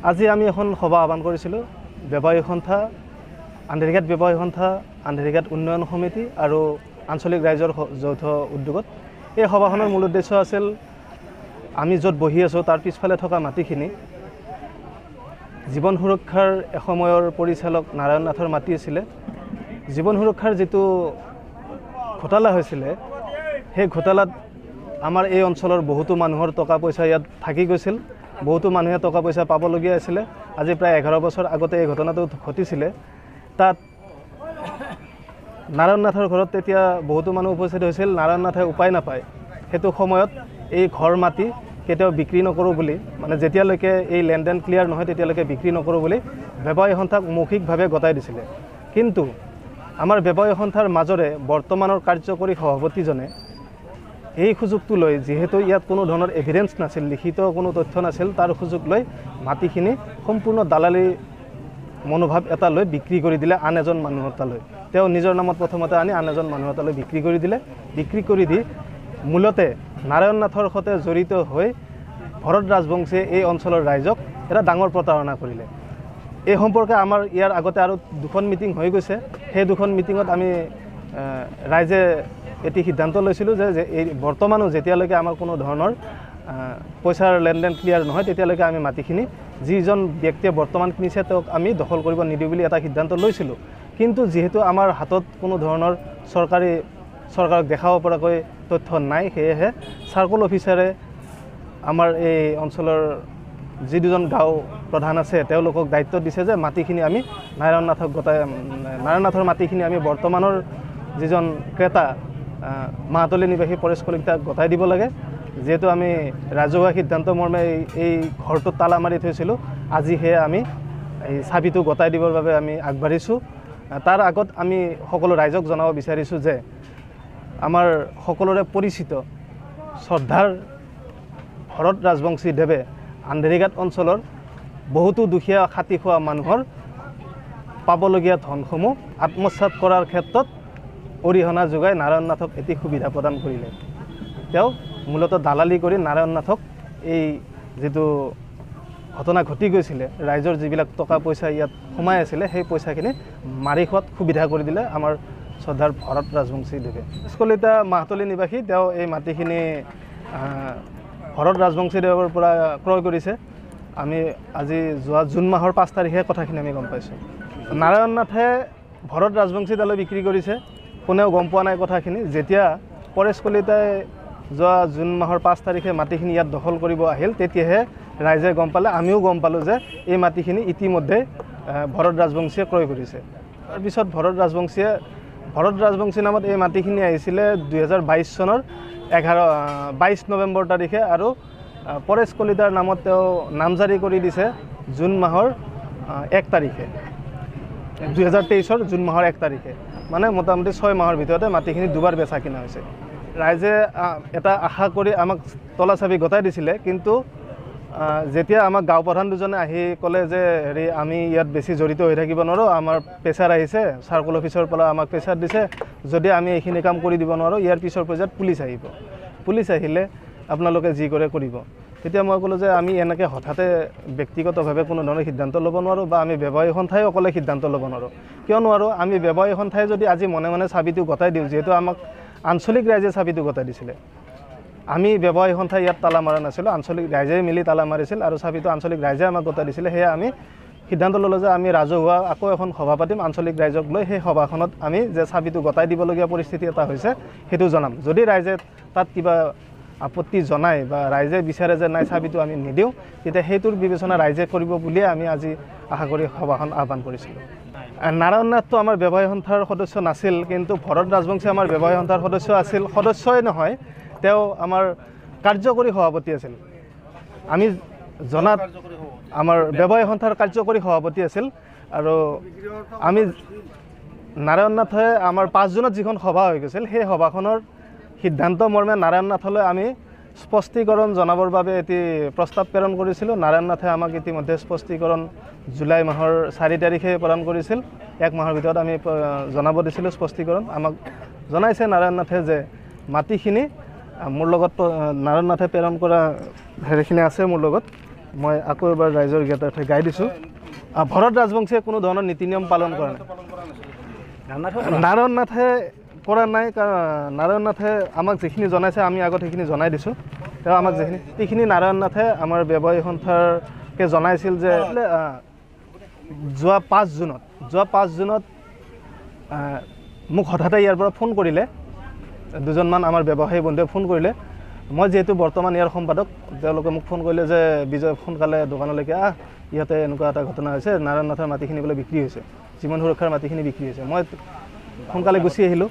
আজি আমি এখন সভা আহ্বান কৰিছিলোঁ ব্যৱসায়ী সন্থা আন্ধেৰিঘাট ব্যৱসায়ী সন্থা আন্ধেৰিঘাট উন্নয়ন সমিতি আৰু আঞ্চলিক ৰাইজৰ যৌথ উদ্যোগত এই সভাখনৰ মূল উদ্দেশ্য আছিল আমি য'ত বহি আছোঁ তাৰ পিছফালে থকা মাটিখিনি জীৱন সুৰক্ষাৰ এসময়ৰ পৰিচালক নাৰায়ণ নাথৰ মাটি আছিলে জীৱন সুৰক্ষাৰ যেটো ঘোটালা হৈছিলে সেই ঘোটালাত আমাৰ এই অঞ্চলৰ বহুতো মানুহৰ টকা পইচা ইয়াত থাকি গৈছিল বহুতো মানুহে টকা পইচা পাবলগীয়া আছিল আজি প্ৰায় 11 বছৰ আগতে এই ঘটনাটো ঘটিছিলে তাত নাৰায়ণ নাথৰ ঘৰত তেতিয়া বহুতো মানুহ উপস্থিত হৈছিল নাৰায়ণ নাথে উপায় নাপায় হেতু সময়ত এই ঘৰ মাটি কেতিয়াও বিক্ৰী নকৰো বুলি মানে যেতিয়ালৈকে এই লেনদেন ক্লিয়াৰ নহয় তেতিয়ালৈকে বিক্ৰী নকৰো বুলি ব্যৱসায়ী সন্থাক মৌখিকভাৱে গতাই দিছিলে কিন্তু আমাৰ ব্যৱসায়ী সন্থাৰ মাজৰে বৰ্তমানৰ কাৰ্যকৰী সভাপতিজনে এই সুযোগটো লৈ যেহেতু ইয়াত কোনো ধৰণৰ এভিডেন্স নাছিল লিখিত কোনো তথ্য নাছিল তাৰ সুযোগ লৈ মাটিখিনি সম্পূৰ্ণ দালালি মনোভাৱ এটা লৈ বিক্ৰী কৰি দিলে আন এজন মানুহৰ তালৈ তেওঁ নিজৰ নামত প্ৰথমতে আনি আন এজন মানুহৰ তালৈ বিক্ৰী কৰি দিলে বিক্ৰী কৰি দি মূলতে নাৰায়ণ নাথৰ সৈতে জড়িত হৈ ভৰত ৰাজবংশীয়ে এই অঞ্চলৰ ৰাইজক এটা ডাঙৰ প্ৰতাৰণা কৰিলে এই সম্পৰ্কে আমাৰ ইয়াৰ আগতে আৰু দুখন মিটিং হৈ গৈছে সেই দুখন মিটিঙত আমি ৰাইজে এটি সিদ্ধান্ত লৈছিলোঁ যে এই বৰ্তমানো যেতিয়ালৈকে আমাৰ কোনো ধৰণৰ পইচাৰ লেনদেন ক্লিয়াৰ নহয় তেতিয়ালৈকে আমি মাটিখিনি যিজন ব্যক্তিয়ে বৰ্তমান কিনিছে তেওঁক আমি দখল কৰিব নিদিওঁ বুলি এটা সিদ্ধান্ত লৈছিলোঁ কিন্তু যেহেতু আমাৰ হাতত কোনো ধৰণৰ চৰকাৰক দেখাব পৰাকৈ তথ্য নাই সেয়েহে সাৰ্কল অফিচাৰে আমাৰ এই অঞ্চলৰ যি দুজন গাঁও প্ৰধান আছে তেওঁলোকক দায়িত্ব দিছে যে মাটিখিনি আমি নাৰায়ণ নাথৰ মাটিখিনি আমি বৰ্তমানৰ যিজন ক্ৰেতা মাহাতলী নিবাসী পৰেশ কলিতাক গতাই দিব লাগে যেহেতু আমি ৰাজহুৱা সিদ্ধান্ত মৰ্মে এই ঘৰটোত তালা মাৰি থৈছিলোঁ আজি হে আমি এই চাবিটো গতাই দিবৰ বাবে আমি আগবাঢ়িছোঁ তাৰ আগত আমি সকলো ৰাইজক জনাব বিচাৰিছোঁ যে আমাৰ সকলোৰে পৰিচিত শ্ৰদ্ধাৰ ভৰত ৰাজবংশী দেৱে আন্ধেৰিঘাট অঞ্চলৰ বহুতো দুখীয়া খাতি খোৱা মানুহৰ পাবলগীয়া ধনসমূহ আত্মসাৎ কৰাৰ ক্ষেত্ৰত অৰিহণা যোগাই নাৰায়ণ নাথক এটি সুবিধা প্ৰদান কৰিলে তেওঁ মূলতঃ দালালি কৰি নাৰায়ণ নাথক এই যেটো ঘটনা ঘটি গৈছিলে ৰাইজৰ যিবিলাক টকা পইচা ইয়াত সোমাই আছিলে সেই পইচাখিনি মাৰি খোৱাত সুবিধা কৰি দিলে আমাৰ শ্ৰদ্ধাৰ ভৰত ৰাজবংশী দেৱে কলিতা মাহাতলী নিবাসী তেওঁ এই মাটিখিনি ভৰত ৰাজবংশী দেৱৰ পৰা ক্ৰয় কৰিছে আমি আজি যোৱা জুন মাহৰ 5 তাৰিখে কথাখিনি আমি গম পাইছোঁ নাৰায়ণ নাথে ভৰত ৰাজবংশী দালৈ বিক্ৰী কৰিছে কোনেও গম পোৱা নাই কথাখিনি যেতিয়া পৰেশ কলিতাই যোৱা জুন মাহৰ 5 তাৰিখে মাটিখিনি ইয়াত দখল কৰিব আহিল তেতিয়াহে ৰাইজে গম পালে আমিও গম পালোঁ যে এই মাটিখিনি ইতিমধ্যে ভৰত ৰাজবংশীয়ে ক্ৰয় কৰিছে তাৰপিছত ভৰত ৰাজবংশী নামত এই মাটিখিনি আহিছিলে 2022 চনৰ 22 নৱেম্বৰ তাৰিখে আৰু পৰেশ কলিতাৰ নামত তেওঁ নামজাৰি কৰি দিছে জুন মাহৰ 1 তাৰিখে 2023 জুন মাহৰ 1 তাৰিখে মানে মোটামুটি 6 মাহৰ ভিতৰতে মাটিখিনি দুবাৰ বেচা কিনা হৈছে ৰাইজে এটা আশা কৰি আমাক তলা চাবি গতাই দিছিলে কিন্তু যেতিয়া আমাক গাঁও প্ৰধান দুজনে আহি ক'লে যে হেৰি আমি ইয়াত বেছি জড়িত হৈ থাকিব নোৱাৰোঁ আমাৰ প্ৰেছাৰ আহিছে সাৰ্কল অফিচৰ পৰা আমাক প্ৰেছাৰ দিছে যদি আমি এইখিনি কাম কৰি দিব নোৱাৰোঁ ইয়াৰ পিছৰ পৰ্যায়ত পুলিচ আহিলে আপোনালোকে যি কৰে কৰিব তেতিয়া মই ক'লোঁ যে আমি এনেকৈ হঠাতে ব্যক্তিগতভাৱে কোনো ধৰণৰ সিদ্ধান্ত ল'ব নোৱাৰোঁ বা আমি ব্যৱসায়ী সন্থাই অকলে সিদ্ধান্ত ল'ব নোৱাৰোঁ কিয় নোৱাৰোঁ আমি ব্যৱসায়ী সন্থাই যদি আজি মনে মনে চাবিটো গতাই দিওঁ যিহেতু আমাক আঞ্চলিক ৰাইজে চাবিটো গতাই দিছিলে আমি ব্যৱসায়ী সন্থাই ইয়াত তালা মাৰা নাছিলোঁ আঞ্চলিক ৰাইজে মিলি তালা মাৰিছিল আৰু চাবিটো আঞ্চলিক ৰাইজে আমাক গতাই দিছিলে সেয়া আমি সিদ্ধান্ত ল'লোঁ যে আমি ৰাজহুৱা আকৌ এখন সভা পাতিম আঞ্চলিক ৰাইজক লৈ সেই সভাখনত আমি যে চাবিটো গতাই দিবলগীয়া পৰিস্থিতি এটা হৈছে সেইটো জনাম যদি ৰাইজে তাত কিবা আপত্তি জনায় বা ৰাইজে বিচাৰে যে নাই চাবিটো আমি নিদিওঁ তেতিয়া সেইটোৰ বিবেচনা ৰাইজে কৰিব বুলিয়ে আমি আজি আশা কৰি সভাখন আহ্বান কৰিছিলোঁ নাৰায়ণ নাথটো আমাৰ ব্যৱসায়ী সন্থাৰ সদস্য নাছিল কিন্তু ভৰত ৰাজবংশী আমাৰ ব্যৱসায়ী সন্থাৰ সদস্য আছিল সদস্যই নহয় তেওঁ আমাৰ কাৰ্যকৰী সভাপতি আছিল আমি জনাত আমাৰ ব্যৱসায়ী সন্থাৰ কাৰ্যকৰী সভাপতি আছিল আৰু আমি নাৰায়ণ নাথে আমাৰ 5 জুনত যিখন সভা হৈ গৈছিল সেই সভাখনৰ সিদ্ধান্ত মৰ্মে নাৰায়ণ নাথলৈ আমি স্পষ্টীকৰণ জনাবৰ বাবে এটি প্ৰস্তাৱ প্ৰেৰণ কৰিছিলোঁ নাৰায়ণ নাথে আমাক ইতিমধ্যে স্পষ্টীকৰণ জুলাই মাহৰ 4 তাৰিখে প্ৰদান কৰিছিল 1 মাহৰ ভিতৰত আমি জনাব দিছিলোঁ স্পষ্টীকৰণ আমাক জনাইছে নাৰায়ণ নাথে যে মাটিখিনি মোৰ লগত নাৰায়ণ নাথে প্ৰেৰণ কৰা হেৰিখিনি আছে মোৰ লগত মই আকৌ এবাৰ ৰাইজৰ জ্ঞাতাৰ্থে গাই দিছোঁ। ভৰত ৰাজবংশীয়ে কোনো ধৰণৰ নীতি নিয়ম পালন কৰা নাই। নাৰায়ণ নাথে কৰা নাই, কাৰণ নাৰায়ণ নাথে আমাক যিখিনি জনাইছে আমি আগত সেইখিনি জনাই দিছোঁ। তেওঁ আমাক যিখিনি নাৰায়ণ নাথে আমাৰ ব্যৱসায়ী সন্থাকে জনাইছিল যে যোৱা 5 জুনত মোক হঠাতে ইয়াৰ পৰা ফোন কৰিলে, দুজনমান আমাৰ ব্যৱসায়ী বন্ধুৱে ফোন কৰিলে। মই যিহেতু বৰ্তমান ইয়াৰ সম্পাদক, তেওঁলোকে মোক ফোন কৰিলে যে বিজয় সোনকালে দোকানলৈকে ইয়াতে এনেকুৱা এটা ঘটনা হৈছে, নাৰায়ণ নাথৰ মাটিখিনি বোলে বিক্ৰী হৈছে, জীৱন সুৰক্ষাৰ মাটিখিনি বিক্ৰী হৈছে। মই সোনকালে গুচি আহিলোঁ।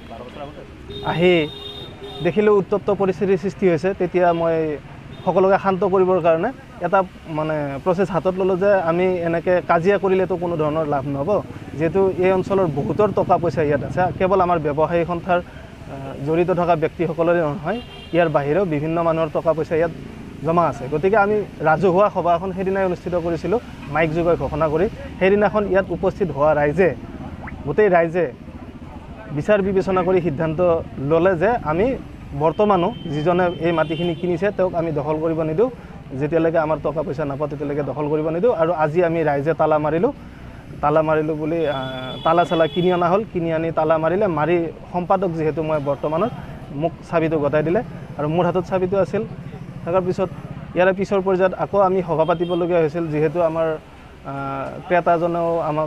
আহি দেখিলোঁ উত্তপ্ত পৰিস্থিতিৰ সৃষ্টি হৈছে। তেতিয়া মই সকলোকে শান্ত কৰিবৰ কাৰণে এটা মানে প্ৰচেছ হাতত ল'লোঁ যে আমি এনেকৈ কাজিয়া কৰিলেতো কোনো ধৰণৰ লাভ নহ'ব, যিহেতু এই অঞ্চলৰ বহুতৰ টকা পইচা ইয়াত আছে। কেৱল আমাৰ ব্যৱসায়ী সন্থাৰ জড়িত থকা ব্যক্তিসকলৰে নহয়, ইয়াৰ বাহিৰেও বিভিন্ন মানুহৰ টকা পইচা ইয়াত জমা আছে। গতিকে আমি ৰাজহুৱা সভা এখন সেইদিনাই অনুষ্ঠিত কৰিছিলোঁ, মাইক যোগে ঘোষণা কৰি। সেইদিনাখন ইয়াত উপস্থিত হোৱা গোটেই ৰাইজে বিচাৰ বিবেচনা কৰি সিদ্ধান্ত ল'লে যে আমি বৰ্তমানো যিজনে এই মাটিখিনি কিনিছে তেওঁক আমি দখল কৰিব নিদিওঁ, যেতিয়ালৈকে আমাৰ টকা পইচা নাপাওঁ তেতিয়ালৈকে দখল কৰিব নিদিওঁ। আৰু আজি আমি ৰাইজে তালা মাৰিলোঁ বুলি তালা চালা কিনি অনা হ'ল। কিনি আনি তালা মাৰি সম্পাদক যিহেতু মই বৰ্তমানত, মোক চাবিটো গতাই দিলে আৰু মোৰ হাতত চাবিটো আছিল। থকাৰ পিছত ইয়াৰে পিছৰ পৰ্যায়ত আকৌ আমি সভা পাতিবলগীয়া হৈছিল, যিহেতু আমাৰ ক্ৰেতাজনেও আমাক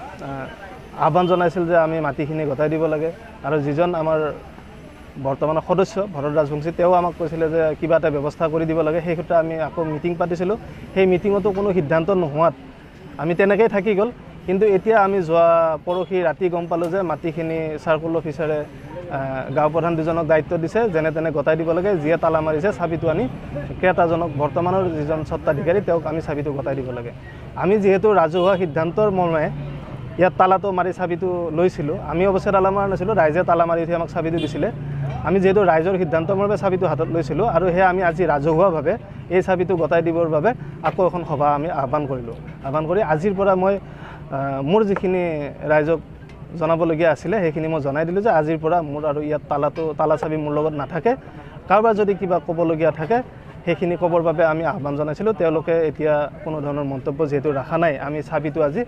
আহ্বান জনাইছিল যে আমি মাটিখিনি গতাই দিব লাগে। আৰু যিজন আমাৰ বৰ্তমানৰ সদস্য ভৰত ৰাজবংশী, তেওঁ আমাক কৈছিলে যে কিবা এটা ব্যৱস্থা কৰি দিব লাগে। সেই ক্ষেত্ৰত আমি আকৌ মিটিং পাতিছিলোঁ। সেই মিটিঙতো কোনো সিদ্ধান্ত নোহোৱাত আমি তেনেকৈয়ে থাকি গ'ল। কিন্তু এতিয়া আমি যোৱা পৰহি ৰাতি গম পালোঁ যে মাটিখিনি চাৰ্কুল অফিচাৰে গাঁও প্ৰধান দুজনক দায়িত্ব দিছে, যেনে তেনে গতাই দিব লাগে। যিয়ে তালা মাৰিছে চাবিটো আনি ক্ৰেতাজনক, বৰ্তমানৰ যিজন স্বত্বাধিকাৰী, তেওঁক আমি চাবিটো গতাই দিব লাগে। আমি যিহেতু ৰাজহুৱা সিদ্ধান্তৰ মৰ্মে ইয়াত তালাটো মাৰি চাবিটো লৈছিলোঁ, আমি অৱশ্যে তালা মাৰা নাছিলোঁ, ৰাইজে তালা মাৰি উঠি আমাক চাবিটো দিছিলে। আমি যিহেতু ৰাইজৰ সিদ্ধান্তৰ মৰ্মে চাবিটো হাতত লৈছিলোঁ, আৰু সেয়া আমি আজি ৰাজহুৱাভাৱে এই চাবিটো গতাই দিবৰ বাবে আকৌ এখন সভা আমি আহ্বান কৰিলোঁ। আহ্বান কৰি আজিৰ পৰা মই মোৰ যিখিনি ৰাইজক জনাবলগীয়া আছিলে সেইখিনি মই জনাই দিলোঁ যে আজিৰ পৰা মোৰ আৰু ইয়াত তালা চাবি মোৰ লগত নাথাকে। কাৰোবাৰ যদি কিবা ক'বলগীয়া থাকে সেইখিনি ক'বৰ বাবে আমি আহ্বান জনাইছিলোঁ। তেওঁলোকে এতিয়া কোনো ধৰণৰ মন্তব্য যিহেতু ৰখা নাই, আমি চাবিটো আজি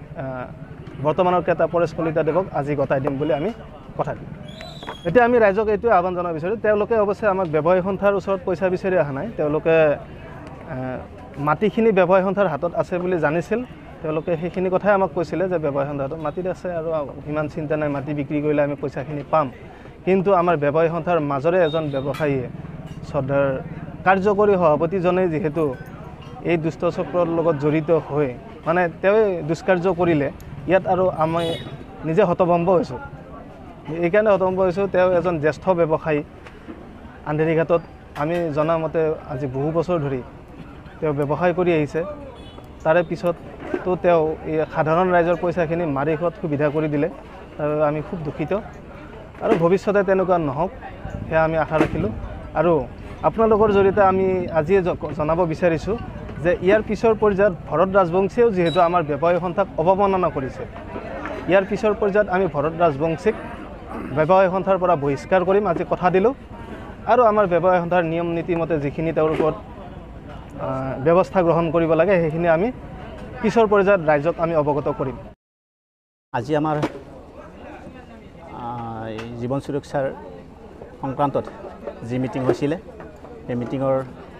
বৰ্তমানৰ ক্ৰেতা পৰেশ কলিতাদেৱক আজি গতাই দিম বুলি আমি কথা দিম। এতিয়া আমি ৰাইজক এইটোৱে আহ্বান জনাব বিচাৰোঁ, তেওঁলোকে অৱশ্যে আমাক ব্যৱসায়ী সন্থাৰ ওচৰত পইচা বিচাৰি অহা নাই। তেওঁলোকে মাটিখিনি ব্যৱসায়ী সন্থাৰ হাতত আছে বুলি জানিছিল। তেওঁলোকে সেইখিনি কথাই আমাক কৈছিলে যে ব্যৱসায়ী সন্থাৰ হাতত মাটিত আছে আৰু ইমান চিন্তা নাই, মাটি বিক্ৰী কৰিলে আমি পইচাখিনি পাম। কিন্তু আমাৰ ব্যৱসায়ী সন্থাৰ মাজৰে এজন ব্যৱসায়ীয়ে, শ্ৰদ্ধাৰ কাৰ্যকৰী সভাপতিজনে যিহেতু এই দুষ্ট চক্ৰৰ লগত জড়িত হৈ মানে তেওঁৱে দুষ্কাৰ্য কৰিলে, ইয়াত আৰু আমি নিজে হতভম্ব হৈছোঁ। এইকাৰণে হতভম্ব হৈছোঁ, তেওঁ এজন জ্যেষ্ঠ ব্যৱসায়ী। আন্ধেৰীঘাটত আমি জনামতে আজি বহু বছৰ ধৰি তেওঁ ব্যৱসায় কৰি আহিছে। তাৰে পিছতো তেওঁ এই সাধাৰণ ৰাইজৰ পইচাখিনি মাৰি খোৱাত সুবিধা কৰি দিলে। আৰু আমি খুব দুখিত, আৰু ভৱিষ্যতে তেনেকুৱা নহওক সেয়া আমি আশা ৰাখিলোঁ। আৰু আপোনালোকৰ জৰিয়তে আমি আজিয়ে জনাব বিচাৰিছোঁ যে ইয়াৰ পিছৰ পৰ্যায়ত ভৰত ৰাজবংশীয়েও যিহেতু আমাৰ ব্যৱসায়ী সন্থাক অৱমাননা কৰিছে, ইয়াৰ পিছৰ পৰ্যায়ত আমি ভৰত ৰাজবংশীক ব্যৱসায়ী সন্থাৰ পৰা বহিষ্কাৰ কৰিম, আজি কথা দিলোঁ। আৰু আমাৰ ব্যৱসায়ী সন্থাৰ নিয়ম নীতিমতে যিখিনি তেওঁৰ ওপৰত ব্যৱস্থা গ্ৰহণ কৰিব লাগে সেইখিনি আমি পিছৰ পৰ্যায়ত ৰাইজক আমি অৱগত কৰিম। আজি আমাৰ জীৱন সুৰক্ষাৰ সংক্ৰান্তত যি মিটিং হৈছিলে, সেই মিটিঙৰ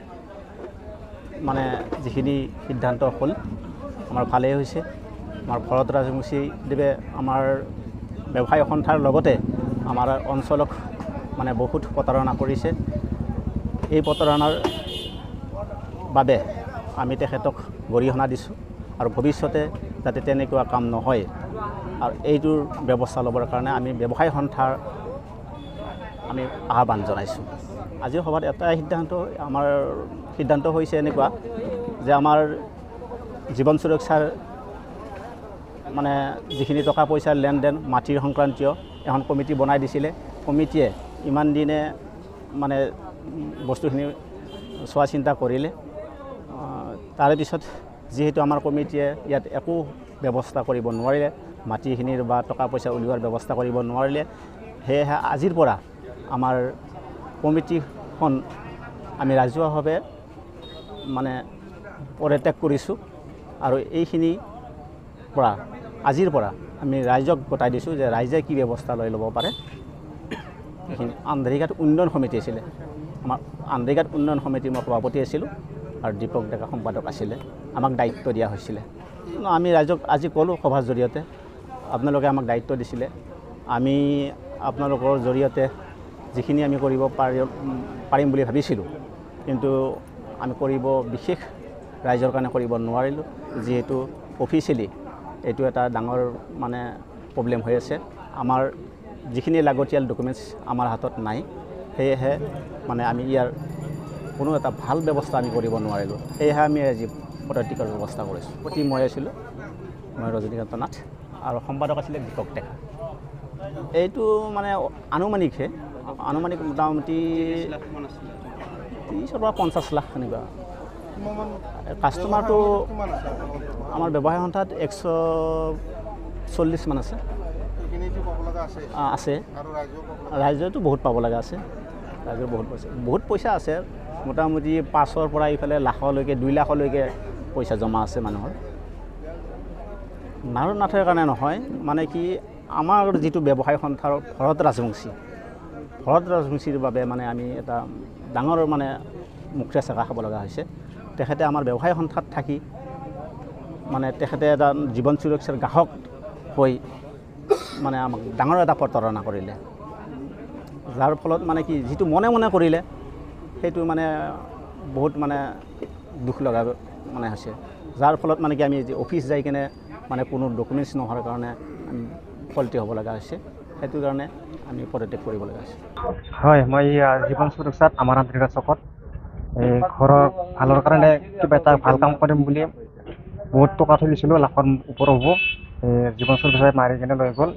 মানে যিখিনি সিদ্ধান্ত হ'ল আমাৰ ভালেই হৈছে। আমাৰ ভৰত ৰাজবংশীদেৱে আমাৰ ব্যৱসায়ী সন্থাৰ লগতে আমাৰ অঞ্চলক মানে বহুত প্ৰতাৰণা কৰিছে। এই প্ৰতাৰণাৰ বাবে আমি তেখেতক গৰিহণা দিছোঁ, আৰু ভৱিষ্যতে যাতে তেনেকুৱা কাম নহয় আৰু এইটোৰ ব্যৱস্থা ল'বৰ কাৰণে আমি ব্যৱসায়ী সন্থাৰ আমি আহ্বান জনাইছোঁ। আজিৰ সভাত এটাই সিদ্ধান্ত হৈছে এনেকুৱা যে আমাৰ জীৱন সুৰক্ষাৰ মানে যিখিনি টকা পইচাৰ লেনদেন মাটিৰ সংক্ৰান্তীয় এখন কমিটি বনাই দিছিলে। কমিটিয়ে ইমান দিনে মানে বস্তুখিনি চোৱা চিন্তা কৰিলে। তাৰে পিছত যিহেতু আমাৰ কমিটিয়ে ইয়াত একো ব্যৱস্থা কৰিব নোৱাৰিলে, মাটিখিনিৰ বা টকা পইচা উলিওৱাৰ ব্যৱস্থা কৰিব নোৱাৰিলে, সেয়েহে আজিৰ পৰা আমাৰ কমিটিখন আমি ৰাজহুৱাভাৱে মানে পদত্যাগ কৰিছোঁ আৰু এইখিনিৰ পৰা আজিৰ পৰা আমি ৰাইজক গতাই দিছোঁ যে ৰাইজে কি ব্যৱস্থা লৈ ল'ব পাৰে। এইখিনি আন্ধেৰিঘাট উন্নয়ন সমিতি আছিলে, আমাৰ আন্ধেৰিঘাট উন্নয়ন সমিতিৰ মই সভাপতি আছিলোঁ আৰু দীপক ডেকা সম্পাদক আছিলে। আমাক দায়িত্ব দিয়া হৈছিলে। আমি ৰাইজক আজি ক'লোঁ সভাৰ জৰিয়তে, আপোনালোকে আমাক দায়িত্ব দিছিলে, আমি আপোনালোকৰ জৰিয়তে যিখিনি আমি কৰিব পাৰিম বুলি ভাবিছিলোঁ, কিন্তু আমি কৰিব বিশেষ ৰাইজৰ কাৰণে কৰিব নোৱাৰিলোঁ, যিহেতু অফিচিয়েলি এইটো এটা ডাঙৰ মানে প্ৰব্লেম হৈ আছে। আমাৰ যিখিনি লাগতিয়াল ডকুমেণ্টছ আমাৰ হাতত নাই, সেয়েহে মানে আমি ইয়াৰ কোনো এটা ভাল ব্যৱস্থা আমি কৰিব নোৱাৰিলোঁ। সেয়েহে আমি আজি পদত্যাগৰ ব্যৱস্থা কৰিছোঁ। প্ৰতি মই আছিলোঁ, মই ৰজনীকান্ত নাথ আৰু সম্পাদক আছিলে দীপক ডেকা। এইটো মানে আনুমানিক মোটামুটি 30 পৰা 50 লাখ এনেকুৱা। কাষ্টমাৰটো আমাৰ ব্যৱসায় সন্থাত 140 মান আছে। আছে ৰাইজেতো বহুত পাব লগা আছে, ৰাইজৰ বহুত পইচা আছে। মোটামুটি 500 পৰা ইফালে লাখলৈকে 2 লাখলৈকে পইচা জমা আছে মানুহৰ। নাথৰ কাৰণে নহয়, মানে কি আমাৰ যিটো ব্যৱসায় সন্থাৰ ভৰত ৰাজবংশীৰ বাবে মানে আমি এটা ডাঙৰ মানে মুখীয়া চেকা খাব লগা হৈছে। তেখেতে আমাৰ ব্যৱসায় সন্থাত থাকি মানে তেখেতে এটা জীৱন সুৰক্ষাৰ গ্ৰাহক হৈ মানে আমাক ডাঙৰ এটা প্ৰতাৰণা কৰিলে, যাৰ ফলত মানে কি যিটো মনে মনে কৰিলে সেইটো মানে বহুত মানে দুখ লগা মানে হৈছে। যাৰ ফলত মানে কি আমি অফিচ যাই কিনে মানে কোনো ডকুমেণ্টছ নোহোৱাৰ কাৰণে আমি ফল্টি হ'ব লগা হৈছে। সেইটো কাৰণে আমি পদত্যাগ কৰিব লগা হৈছে। হয়, মই জীৱন সুৰক্ষাত আমাৰ আন্তৰিক চকত ঘৰৰ ভালৰ কাৰণে কিবা এটা ভাল কাম কৰিম বুলি বহুত টকা থৈ দিছিলোঁ, লাখৰ ওপৰ হ'ব। জীৱন সুৰক্ষাই মাৰি কিনে লৈ গ'ল।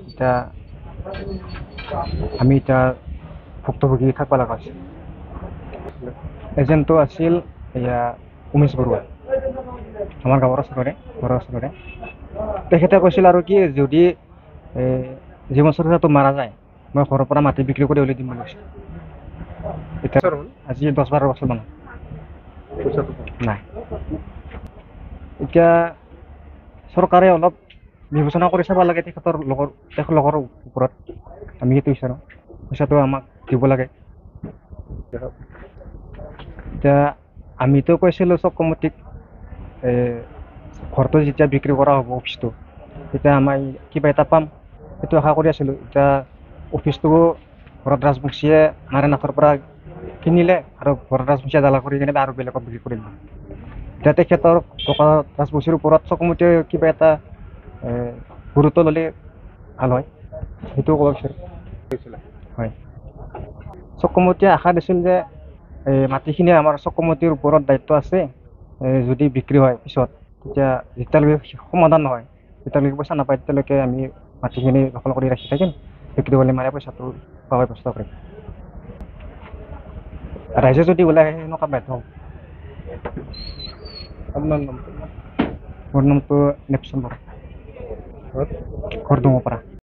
আমি এতিয়া ভুক্তভোগী থাকিব লগা হৈছে। এজেণ্টটো আছিল উমেশ বৰুৱা, আমাৰ গাঁৱৰ ওচৰৰে। তেখেতে কৈছিল আৰু কি, যদি জীৱন সুৰক্ষাটো মাৰা যায়, মই ঘৰৰ পৰা মাটি বিক্ৰী কৰি উলিয়াই দিম বুলি কৈছিল। এতিয়া আজি 10-12 বছৰ মান নাই। এতিয়া চৰকাৰে অলপ বিবেচনা কৰি চাব লাগে তেখেতৰ ওপৰত। আমি সেইটো বিচাৰোঁ, পইচাটো আমাক দিব লাগে। এতিয়া আমিতো কৈছিলোঁ চব কমিটিক, ঘৰটো যেতিয়া বিক্ৰী কৰা হ'ব অফিচটো, তেতিয়া আমাৰ কিবা এটা পাম, সেইটো আশা কৰি আছিলোঁ। এতিয়া অফিচটো ভৰত ৰাজবংশীয়ে নাথৰ পৰা কিনিলে আৰু ভৰত ৰাজবংশীয়ে দালাল কৰি কিনে আৰু বেলেগত বিক্ৰী কৰি দিলে। এতিয়া তেখেতৰ ভৰত ৰাজবংশীৰ ওপৰত চব কমিটিয়ে কিবা এটা গুৰুত্ব ল'লে ভাল হয়, সেইটোও ক'ব বিচাৰোঁ। হয়, চব কমিটিয়ে আশা দিছিল যে মাটিখিনি আমাৰ চব কমিটিৰ ওপৰত দায়িত্ব আছে। যদি বিক্ৰী হয় পিছত, তেতিয়া যেতিয়ালৈকে সমাধান নহয়, যেতিয়ালৈকে পইচা নাপায়, তেতিয়ালৈকে আমি মাটিখিনি দখল কৰি ৰাখি থাকিম। বিক্ৰী হ'লে মানে পইচাটো পাব ব্যৱস্থা কৰিম। ৰাইজে যদি ওলাই আহে সেনেকুৱা বাধ্য হ'ম। আপোনাৰ নামটো? মোৰ নামটো নেপচন বৰা, ঘৰ ডুঙৰপাৰা।